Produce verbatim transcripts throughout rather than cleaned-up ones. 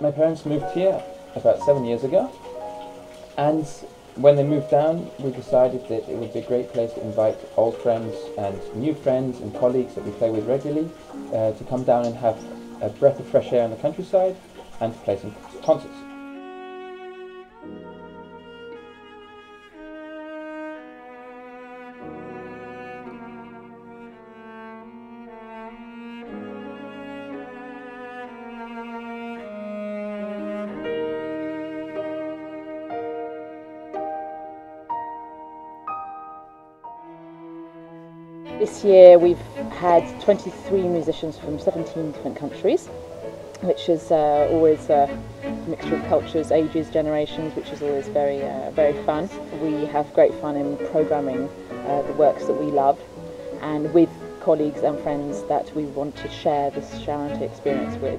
My parents moved here about seven years ago, and when they moved down, we decided that it would be a great place to invite old friends and new friends and colleagues that we play with regularly uh, to come down and have a breath of fresh air in the countryside and to play some concerts. This year we've had twenty-three musicians from seventeen different countries, which is uh, always a mixture of cultures, ages, generations, which is always very, uh, very fun. We have great fun in programming uh, the works that we love, and with colleagues and friends that we want to share this Charente experience with.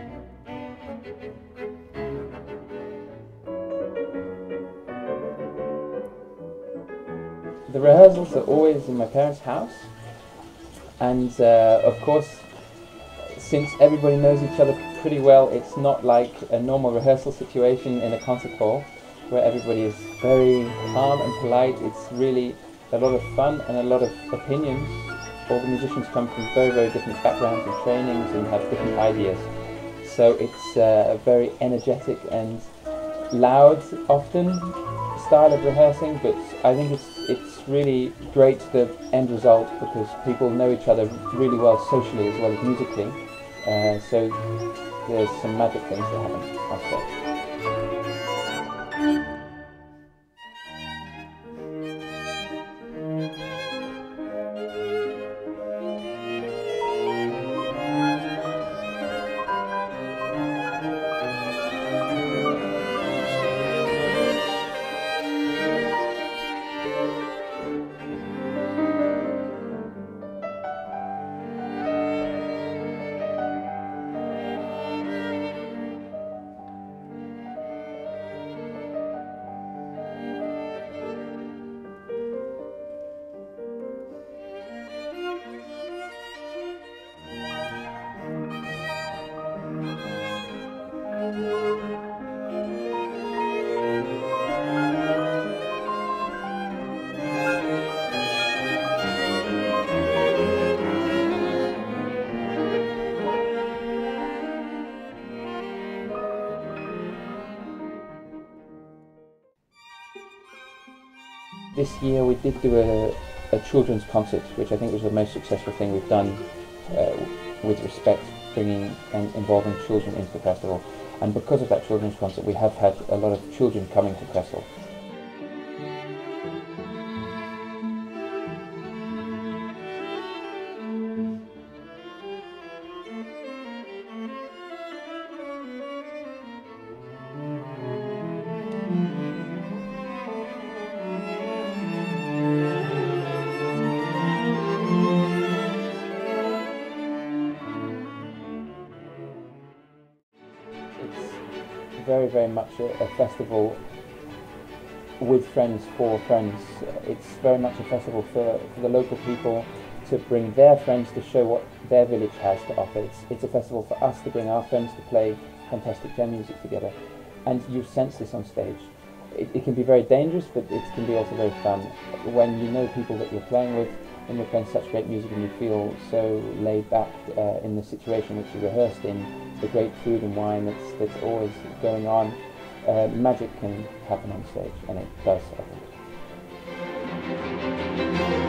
The rehearsals are always in my parents' house, and uh, of course, since everybody knows each other pretty well, it's not like a normal rehearsal situation in a concert hall where everybody is very calm and polite. It's really a lot of fun and a lot of opinions. All the musicians come from very, very different backgrounds and trainings and have different ideas. So it's uh, a very energetic and loud, often, style of rehearsing, but I think it's it's really great, the end result, because people know each other really well socially as well as musically. Uh, so there's some magic things that happen on stage. This year we did do a, a children's concert, which I think was the most successful thing we've done uh, with respect bringing and involving children into the festival. And because of that children's concert, we have had a lot of children coming to Kressel. Very, very much a, a festival with friends, for friends. It's very much a festival for, for the local people to bring their friends to show what their village has to offer. It's, it's a festival for us to bring our friends to play fantastic jam music together. And you sense this on stage. It, it can be very dangerous, but it can be also very fun. When you know people that you're playing with, and you're playing such great music and you feel so laid back uh, in the situation which you rehearsed in, the great food and wine that's, that's always going on, uh, magic can happen on stage, and it does, I think.